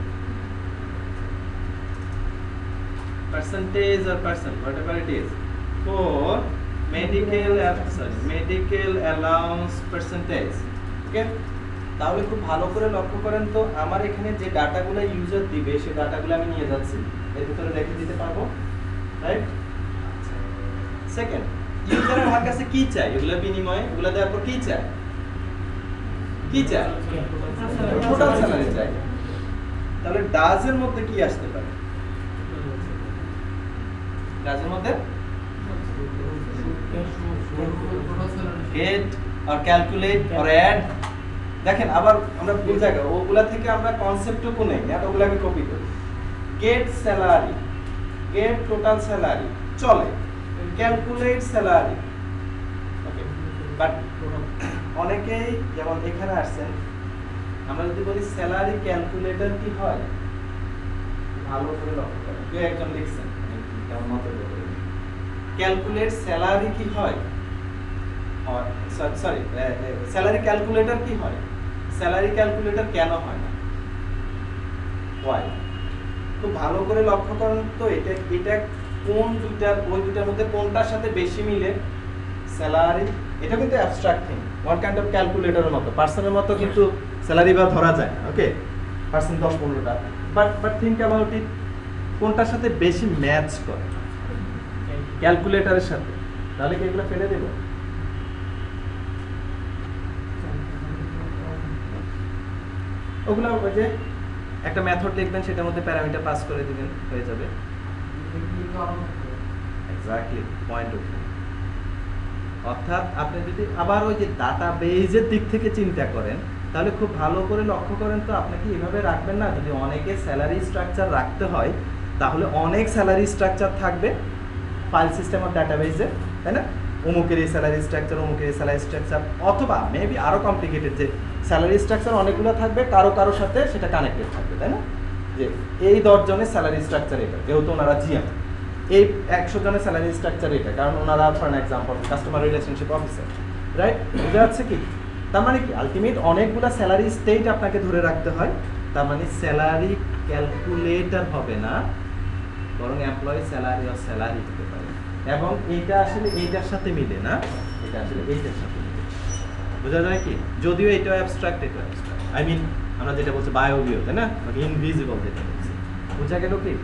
পার্সেন্টেজ আর percent, whatever it is, for medical sorry medical allowance percentage, okay. তাহলে খুব ভালো করে লক্ষ্য করেন তো, আমার এখানে যে ডাটাগুলো ইউজার দিবে সেই ডাটাগুলো আমি নিয়ে যাচ্ছি, এর ভিতরে রেখে দিতে পারবো, রাইট? সেকেন্ড, ইউজার আমার কাছে কি চাই, এগুলো বিনিময়ে, এগুলো দেওয়ার পর কি চাই, কি চাই, টোটাল স্যালারি চাই। তাহলে ডাজের মধ্যে কি আসতে পারে? ডাজের মধ্যে গেট আর ক্যালকুলেট আর অ্যাড। দেখেন আবার আমরা ভুল জায়গা, ওগুলা থেকে আমরা কনসেপ্টটুকু নেই, আর ওগুলাকে কপি করি। Get salary, get total salary চলে, ক্যালকুলেট স্যালারি। ওকে, বাট অনেকেই যেমন এখানে আসছেন, আমরা যদি বলি স্যালারি ক্যালকুলেটর কি হয়, ভালো করে লক্ষ্য করেন, কেউ একজন লিখছেন কেমন মতো ক্যালকুলেট স্যালারি কি হয়, সরি স্যালারি ক্যালকুলেটর কি হয়, স্যালারি ক্যালকুলেটর কেন হয় না, ওয়াই? খুব ভালো করে লক্ষ্য করেন তো, এটা এটা কোন দুইটার, ওই দুইটার মধ্যে কোনটার সাথে বেশি মিলে? স্যালারি। এটা কিন্তু abstract thing, one kind of ক্যালকুলেটরের মতো, পার্সনের মতো কিন্তু স্যালারি বা ধরা যায়, ওকে পার্সন দশ পনেরোটা, but but think about it, কোনটার সাথে বেশি ম্যাচ করে? ক্যালকুলেটরের সাথে। তাহলে কি এগুলো ফেলে দেব? ওগুলো ওই যে একটা মেথড লিখবেন, সেটার মধ্যে প্যারামিটার পাস করে দিবেন, হয়ে যাবে। Exactly point okay. অর্থাৎ আপনি যদি আবার ওই যে ডাটাবেজের দিক থেকে চিন্তা করেন, তাহলে খুব ভালো করে লক্ষ্য করেন তো, আপনাকে এভাবে রাখবেন না। যদি অনেকে স্যালারি স্ট্রাকচার রাখতে হয়, তাহলে অনেক স্যালারি স্ট্রাকচার থাকবে ফাইল সিস্টেম অফ ডাটাবেজে, তাই না? অমুকের এই স্যালারি স্ট্রাকচার, অমুকের এই স্যালারি স্ট্রাকচার, অথবা মেবি আরও কমপ্লিকেটেড, যে স্যালারি স্ট্রাকচার অনেকগুলো থাকবে, কারো কারোর সাথে সেটা কানেক্টেড থাকবে, তাই না? যে এই দশ জনের স্যালারি স্ট্রাকচার এটা, যেহেতু ওনারা জিএম, এই একশো জনের স্যালারি স্ট্রাকচার এটা, কারণ ওনারা for example customer relationship officer, right? বুঝা যাচ্ছে কি? তার মানে কি আলটিমেট অনেকগুলো স্যালারি স্টেট আপনাকে ধরে রাখতে হয়। তার মানে স্যালারি ক্যালকুলেটর হবে না, বরং এমপ্লয়ি স্যালারি অর স্যালারি হতে পারে। এবং এইটা আসলে এইটার সাথে মিলে না, এটা আসলে এইটার সাথে মিলে। বোঝা যায় কি? যদিও এটা অ্যাবস্ট্রাক্ট, এটা অ্যাবস্ট্রাক্ট, আই মিন আমরা যেটা বলছি বায়োবিও, তাই না? ইনভিজিবল যেটা বলছি, বোঝা গেল কি?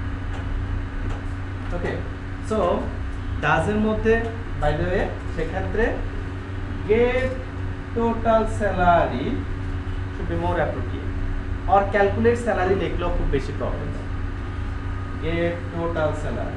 ওকে, সো ডাজের মধ্যে বাই দ্য ওয়ে সেক্ষেত্রে get total salary should be more appropriate, or calculate salary লিখলেও খুব বেশি প্রবলেম হয়। Get total salary.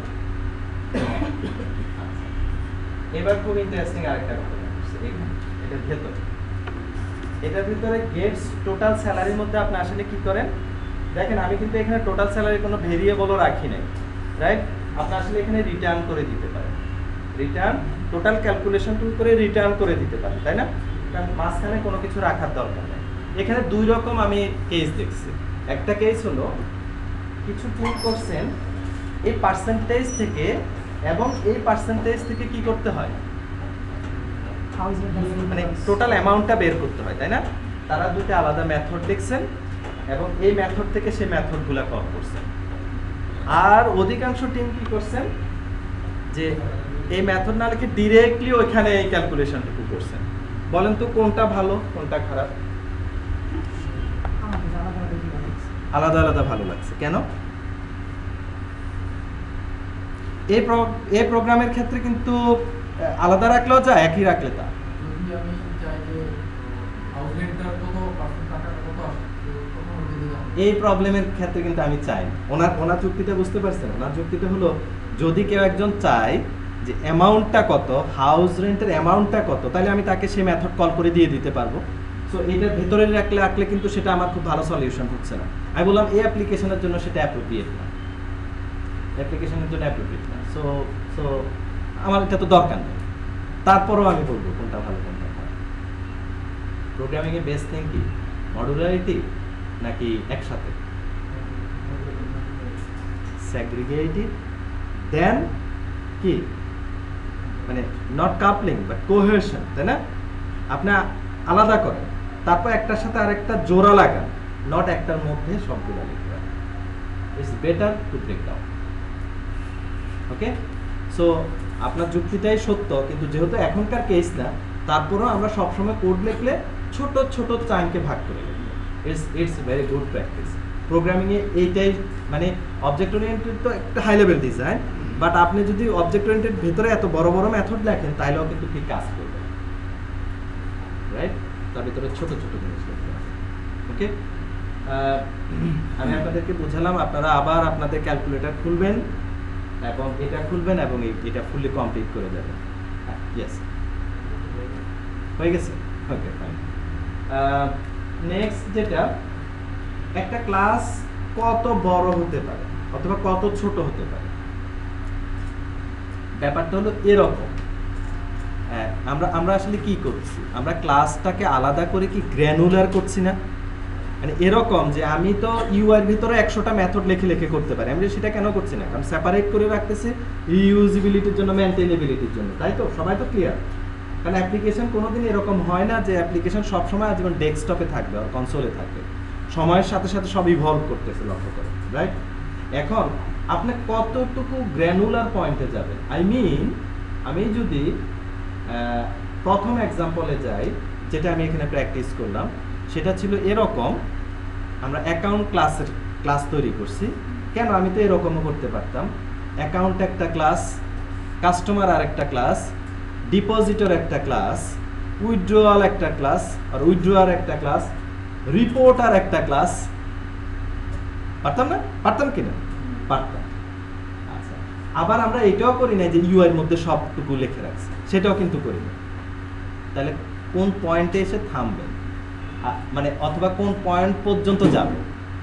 এবার খুব ইন্টারেস্টিং আরেকটা ঘটনা ঘটছে এখানে, এটার ভেতরে, এটার ভিতরে গেটস টোটাল স্যালারির মধ্যে আপনি আসলে কি করেন দেখেন, আমি কিন্তু এখানে টোটাল স্যালারি কোনো ভেরিয়েবলও রাখি নাই, রাইট? আপনি আসলে এখানে রিটার্ন করে দিতে পারেন, রিটার্ন টোটাল ক্যালকুলেশন টুল করে রিটার্ন করে দিতে পারেন, তাই না? কারণ মাঝখানে কোনো কিছু রাখার দরকার নেই। এখানে দুই রকম আমি কেস দেখছি। একটা কেস হলো কিছু পুল করছেন এই পার্সেন্টেজ থেকে, এবং এই পার্সেন্টেজ থেকে কি করতে হয়, মানে টোটাল অ্যামাউন্টটা বের করতে হয়, তাই না? তারা দুটো আলাদা মেথড লিখছেন এবং এই মেথড থেকে সেই মেথডগুলো কল করছেন। আর অধিকাংশ টিম কি করছেন, যে এই মেথড না লিখে ডিরেক্টলি ওইখানে এই ক্যালকুলেশনটুকু করছেন। বলেন তো কোনটা ভালো, কোনটা খারাপ? আলাদা আলাদা ভালো লাগছে কেন? এই এই প্রোগ্রামের ক্ষেত্রে কিন্তু আলাদা রাখলেও যা, একই রাখলে তা। যদি আমি চাই যে আউটলেটটার কত পার্সেন্ট টাকা কত আসে, তখন ওটা দিয়ে দাও। এই প্রবলেমের ক্ষেত্রে কিন্তু আমি চাই না। ওনার ওনার যুক্তিটা বুঝতে পারছেন? ওনার যুক্তিটা হলো, যদি কেউ একজন চায় যে অ্যামাউন্টটা কত, হাউস রেন্টের অ্যামাউন্টটা কত, তাহলে আমি তাকে সেই মেথড কল করে দিয়ে দিতে পারবো। সো এটার ভেতরে রাখলে রাখলে কিন্তু সেটা আমার খুব ভালো সলিউশন হচ্ছে না। আমি বললাম এই অ্যাপ্লিকেশনের জন্য সেটা অ্যাপ্রোপ্রিয়েট না, অ্যাপ্লিকেশনের জন্য অ্যাপ্রোপ্রিয়েট না। সো সো আমার এটা তো দরকার নেই। তারপরেও আমি বলবো কোনটা ভালো কোনটা খারাপ। প্রোগ্রামিংয়ে বেস্ট থিং কি, মডুলারিটি নাকি একসাথে? সেগ্রিগেটেড দেন কি, মানে নট কাপলিং বাট কোহেশন, তাই না? আপনি আলাদা করেন, তারপর একটার সাথে আরেকটা জোড়া লাগান, নট একটার মধ্যে সবগুলো লিখবেন। It's better to break down. Okay, so আপনার যুক্তিটাই সত্য, কিন্তু যেহেতু এখনকার কেস না, তারপরেও আমরা সবসময় কোড লিখলে ছোট ছোট চাঙ্কে ভাগ করে লিখবো। It's it's very good practice প্রোগ্রামিংয়ে। এইটাই মানে অবজেক্ট ওরিয়েন্টেড তো একটা হাই লেভেল ডিজাইন, বাট আপনি যদি অবজেক্ট ওরিয়েন্টেড ভেতরে এত বড় বড় মেথড লেখেন, তাইলেও কিন্তু ঠিক কাজ করবে, রাইট? তার ভিতরে ছোট ছোট জিনিস লিখতে হবে। ওকে, আমি আপনাদেরকে বুঝালাম। আপনারা আবার আপনাদের ক্যালকুলেটর খুলবেন এবং এটা খুলবেন এবং এটা ফুললি কমপ্লিট করে দেবেন। ইয়েস, হয়ে গেছে? ওকে, ফাইন। নেক্সট যেটা, একটা ক্লাস কত বড় হতে পারে অথবা কত ছোট হতে পারে। ব্যাপারটা হলো এরকম, হ্যাঁ, আমরা আমরা আসলে কি করছি, আমরা ক্লাসটাকে আলাদা করে কি গ্র্যানুলার করছি না? মানে এরকম যে আমি তো ইউআই এর ভিতরে একশোটা মেথড লিখে লিখে করতে পারি, আমি সেটা কেন করছি না? কারণ সেপারেট করে রাখতেছি রিইউজিবিলিটির জন্য, মেইনটেনেবিলিটির জন্য, তাই তো? সবাই তো ক্লিয়ার? কারণ অ্যাপ্লিকেশন কোনোদিন এরকম হয় না যে অ্যাপ্লিকেশন সবসময় আজীবন ডেস্কটপে থাকবে আর কনসোলে থাকবে, সময়ের সাথে সাথে সব ইভলভ করতেছে, লক্ষ্য করে, রাইট? এখন আপনি কতটুকু গ্র্যানুলার পয়েন্টে যাবেন, আই মিন আমি যদি প্রথম এক্সাম্পলে যাই, যেটা আমি এখানে প্র্যাকটিস করলাম, সেটা ছিল এরকম, আমরা অ্যাকাউন্ট ক্লাসের ক্লাস তৈরি করছি। কেন? আমি তো এরকমও করতে পারতাম, অ্যাকাউন্ট একটা ক্লাস, কাস্টমার আর একটা ক্লাস, ডিপোজিটর একটা ক্লাস, উইথড্রয়াল একটা ক্লাস, আর উইথড্রয়ার একটা ক্লাস, রিপোর্ট আর একটা ক্লাস। পারতাম না? পারতাম কিনা? পারতাম। আচ্ছা, আবার আমরা এটাও করি না যে ইউআই এর মধ্যে সবটুকু লিখে রাখছি, সেটাও কিন্তু করি না। তাহলে কোন পয়েন্টে এসে থামবেন, মানে অথবা কোন পয়েন্ট পর্যন্ত যাবে?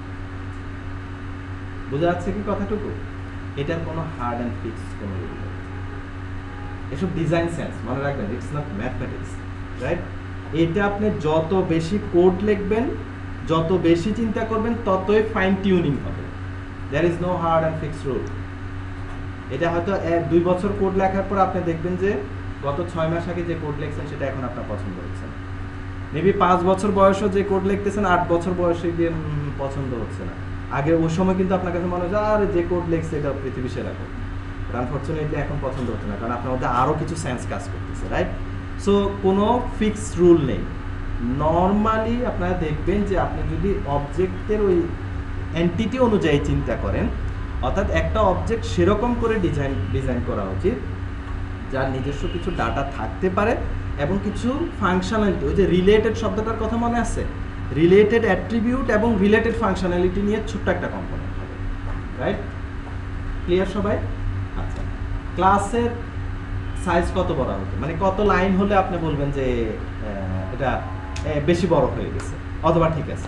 বোঝা যাচ্ছে কি কথাটুকু? এটার কোনো হার্ড অ্যান্ড ফিক্স কোনো রুল নেই, এসব ডিজাইন সেন্স, মনে রাখবেন, ইটস নট ম্যাথমেটিক্স, রাইট? এটা আপনি যত বেশি কোড লিখবেন, যত বেশি চিন্তা করবেন, ততই ফাইন টিউনিং হবে। There is no hard and fix rule. এটা হয়তো এক দুই বছর কোড লেখার পর আপনি দেখবেন যে গত ছয় মাস আগে যে কোড লিখছেন সেটা এখন আপনার পছন্দ হচ্ছে না। মেবি পাঁচ বছর বয়সও যে কোড লিখতেছেন আট বছর বয়সে গিয়ে পছন্দ হচ্ছে না। আগে ওই সময় কিন্তু আপনার কাছে মনে হয় আর যে কোড লিখছে এটা পৃথিবী সেরা কোড, আনফরচুনেটলি এখন পছন্দ হচ্ছে না, কারণ আপনার মধ্যে আরও কিছু সেন্স কাজ করতেছে, রাইট? সো কোনো ফিক্স রুল নেই। নর্মালি আপনারা দেখবেন যে আপনি যদি অবজেক্টের ওই এন্টিটি অনুযায়ী চিন্তা করেন, অর্থাৎ একটা অবজেক্ট সেরকম করে ডিজাইন ডিজাইন করা উচিত যার নিজস্ব কিছু ডাটা থাকতে পারে এবং কিছু ফাংশনালিটি, ওই যে রিলেটেড শব্দটার কথা মনে আছে, রিলেটেড অ্যাট্রিবিউট এবং রিলেটেড ফাংশনালিটি নিয়ে ছোট্ট একটা কম্পোনেন্ট হবে, রাইট? ক্লিয়ার সবাই? আচ্ছা, ক্লাসের সাইজ কত বড় হবে, মানে কত লাইন হলে আপনি বলবেন যে এটা বেশি বড় হয়ে গেছে অথবা ঠিক আছে?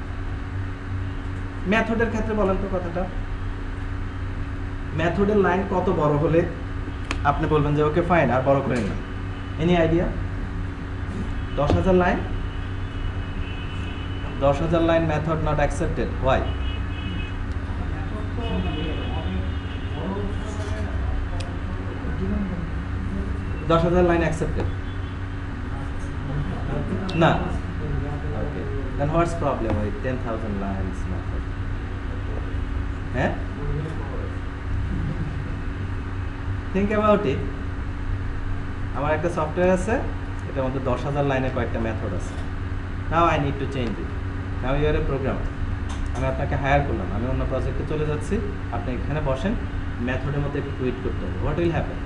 মেথডের ক্ষেত্রে বলেন তো কথাটা, মেথডের লাইন কত বড় হলে আপনি বলবেন যে ওকে ফাইন আর বড় করেন না? Any idea? দশ হাজার লাইন? দশ হাজার line method not accepted, why? দশ হাজার লাইন অ্যাকসেপ্টেড না? Okay, then what's problem with ten thousand lines method? হ্যাঁ, থিঙ্ক অ্যাবাউট ইট। আমার একটা সফটওয়্যার আছে, এটার মধ্যে দশ হাজার লাইনের কয়েকটা মেথড আছে। Now I need to change it, now you are a programmer, আমি আপনাকে হায়ার করলাম, আমি অন্য প্রজেক্টে চলে যাচ্ছি, আপনি এখানে বসেন, মেথডের মধ্যে একটু টুইট করতে হবে। What will happen?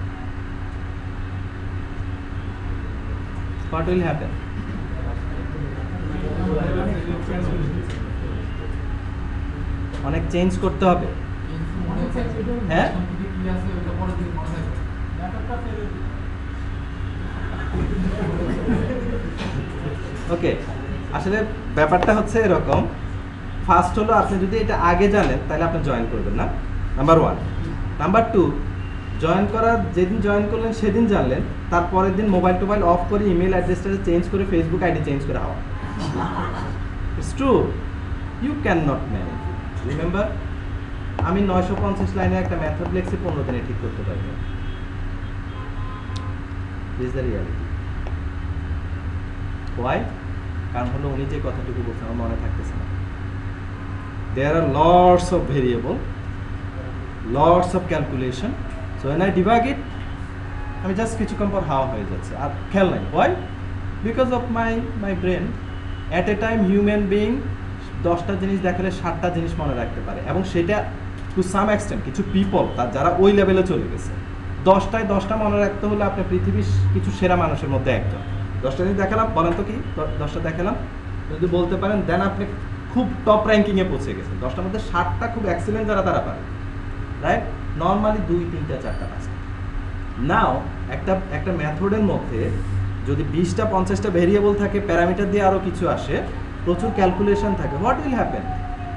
What will happen? অনেক চেঞ্জ করতে হবে, হ্যাঁ? ওকে, আসলে ব্যাপারটা হচ্ছে এরকম, ফার্স্ট হলো আপনি যদি এটা আগে জানেন তাহলে আপনি জয়েন করবেন না, number one. Number two, join করার যেদিন জয়েন করলেন সেদিন জানলেন, তারপরের দিন মোবাইল টোবাইল অফ করে ইমেল অ্যাড্রেসটা চেঞ্জ করে ফেসবুক আইডি চেঞ্জ করে হওয়া। It's true, you can not manage. Remember, আমি নয়শো পঞ্চাশ লাইনের একটা মেথড লিখছি, পনেরো দিনে ঠিক করতে পারবো। This the reality. হোয়াই? কারণ হলো উনি যে কথাটুকু বলছেন আমার মনে থাকতেছে না। There are lots of variable, lots of calculation, so when I debug it, আমি জাস্ট কিছুক্ষণ পর হাওয়া হয়ে যাচ্ছে, আর খেয়াল নাই। Why? Because of my my brain at a time human being দশটা জিনিস দেখালে ষাটটা জিনিস মনে রাখতে পারে, এবং সেটা টু সাম এক্সটেন্ট কিছু পিপল তার যারা ওই লেভেলে চলে গেছে। দশটায় দশটা মনে রাখতে হলে আপনি পৃথিবীর কিছু সেরা মানুষের মধ্যে একজন। দশটা জিনিস দেখালাম, বলেন তো কি দশটা দেখালাম, যদি বলতে পারেন দেন আপনি খুব টপ র্যাঙ্কিংয়ে পৌঁছে গেছেন। দশটার মধ্যে ষাটটা খুব এক্সিলেন্ট যারা তারা পারে, রাইট? নর্মালি দুই তিনটা চারটা পাঁচটা। নাও একটা একটা মেথডের মধ্যে যদি বিশটা পঞ্চাশটা ভেরিয়েবল থাকে, প্যারামিটার দিয়ে আরও কিছু আসে, প্রচুর ক্যালকুলেশন থাকে, হোয়াট উইল হ্যাপেন?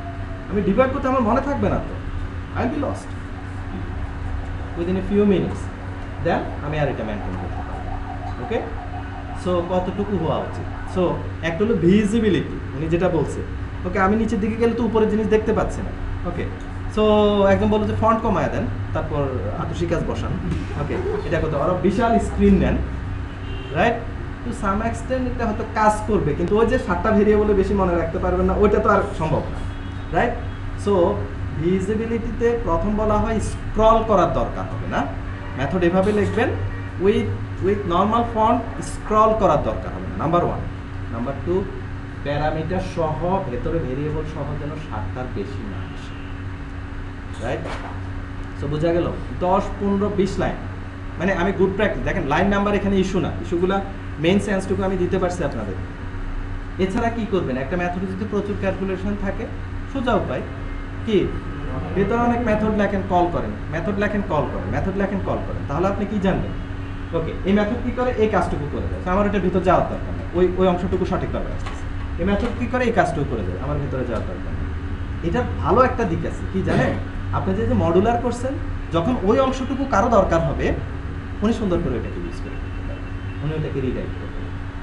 আমি ডিভাইড করতে আমার মনে থাকবে না তো, I be lost within a few minutes. Then আমি আর এটা মেনটেন করতে পারবো। ওকে, সো কতটুকু হওয়া উচিত? সো একটা হলো ভিজিবিলিটি, উনি যেটা বলছে। ওকে, আমি নিচের দিকে গেলে তো উপরের জিনিস দেখতে পাচ্ছি না। ওকে, সো একদম বলো যে ফন্ট কমায় দেন, তারপর আতুষি কাজ বসান। ওকে, এটা কত আরো বিশাল স্ক্রিন নেন, রাইট? টু সাম এক্সটেন্ট এটা হয়তো কাজ করবে, কিন্তু ওই যে সাতটা ভেরিয়েবলে বেশি মনে রাখতে পারবেন না, ওইটা তো আর সম্ভব না, রাইট? সো ভিজিবিলিটিতে প্রথম বলা হয় স্ক্রল করার দরকার হবে না। মেথড এভাবে লিখবেন, with with normal font scroll করার দরকার হবে না, number one. Number two, parameter সহ ভেতরে ভেরিয়েবল সহ যেন সাতটার বেশি না আসে, রাইট? সো বোঝা গেল? দশ পনেরো বিশ লাইন, মানে আমি গুড প্র্যাকটিস। দেখেন লাইন নাম্বার এখানে ইস্যু না, ইস্যুগুলা মেইন সেন্সটুকু আমি দিতে পারছি আপনাদের। এছাড়া কি করবেন, একটা মেথডে যদি প্রচুর ক্যালকুলেশন থাকে, সোজা উপায় কি, ভেতরে অনেক মেথড লেখেন কল করেন, মেথড লেখেন কল করেন, মেথড লেখেন কল করেন, তাহলে আপনি কি জানবেন? ওকে, এই মেথড কি করে, এই কাজটুকু করে দেয়, আমার এটার ভিতর যাওয়ার দরকার নেই, ওই ওই অংশটুকু সঠিকভাবে আসতেছে। এই মেথড কি করে, এই কাজটুকু করে দেয়, আমার ভিতরে যাওয়ার দরকার নেই। এটার ভালো একটা দিক আছে, কি জানেন? আপনি যে যে মডুলার করছেন, যখন ওই অংশটুকু কারো দরকার হবে, উনি সুন্দর করে ওইটাকে ইউজ করে করতে পারবেন, উনি ওইটাকে রিরাইট করবেন।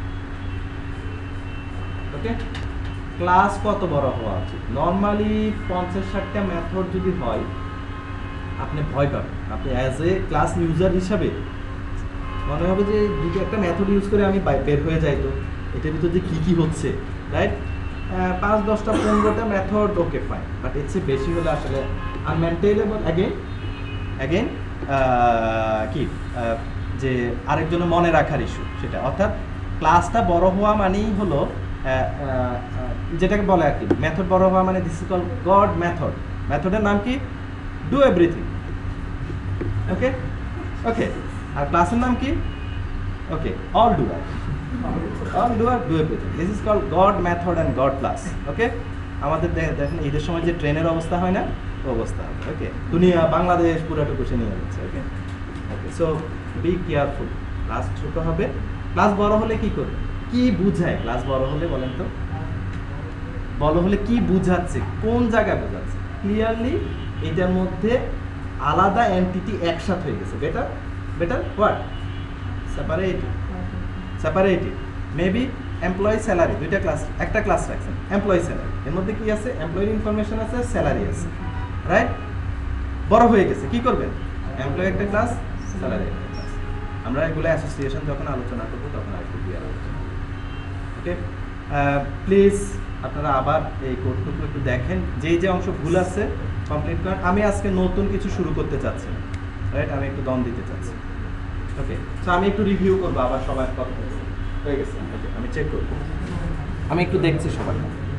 ওকে, ক্লাস কত বড় হওয়া উচিত? নর্মালি পঞ্চাশ ষাটটা মেথড যদি হয়, আপনি ভয় পাবেন। আপনি অ্যাজ এ ক্লাস ইউজার হিসাবে মনে হবে যে দুটো একটা মেথড ইউজ করে আমি বের হয়ে যাই, তো এটার ভিতর যে কী কী হচ্ছে, রাইট? পাঁচ দশটা পনেরোটা মেথড ওকে ফাইন, বাট এর চেয়ে বেশি হলে আসলে আনমেনটেনেবল। অ্যাগেন অ্যাগেন কি যে আরেকজনের মনে রাখার ইস্যু, সেটা অর্থাৎ ক্লাসটা বড় হওয়া মানেই হলো যেটাকে বলে আর কি মেথড বড় হওয়া মানে this is call god method. মেথডের নাম কি? Do everything. ওকে ওকে, আর ক্লাসের নাম কি? Okay, all doer. All doer, do everything. This is call god method and god class. Okay, আমাদের দেখেন ঈদের সময় যে ট্রেনের অবস্থা হয় না, ও অবস্থা হবে। ওকে, দুনিয়া বাংলাদেশ পুরাটুকু সে নিয়ে যাচ্ছে। Okay okay, so be careful. Class ছোট হবে, ক্লাস বড় হলে কি করবে? কি বুঝায় ক্লাস বড় হলে বলেন তো? বড় হলে কি বুঝাচ্ছে, কোন জায়গায় বোঝাচ্ছে? ক্লিয়ারলি এটার মধ্যে আলাদা এন্টিটি একসাথে হয়ে গেছে। Better better what? Separated. Separated. Maybe employee salary, দুইটা ক্লাস, একটা ক্লাস রাখছেন এমপ্লয়ি স্যালারি, এর মধ্যে কি আছে? এমপ্লয়ির ইনফরমেশন আছে, স্যালারি আছে, রাইট? বড় হয়ে গেছে, কি করবেন? এমপ্লয়ি একটা ক্লাস, স্যালারি একটা ক্লাস। আমরা এগুলো অ্যাসোসিয়েশন যখন আলোচনা করবো তখন আরেকটু ক্লিয়ার আলোচনা। ওকে, প্লিজ আপনারা আবার এই কোডটুকু একটু দেখেন, যেই যে অংশ ভুল আছে কমপ্লিট করেন। আমি আজকে নতুন কিছু শুরু করতে চাচ্ছি না, রাইট? আমি একটু দম দিতে চাচ্ছি। ওকে, সো আমি একটু রিভিউ করবো আবার সবার কথা হয়ে গেছে। ওকে, আমি চেক করবো, আমি একটু দেখছি সবাই।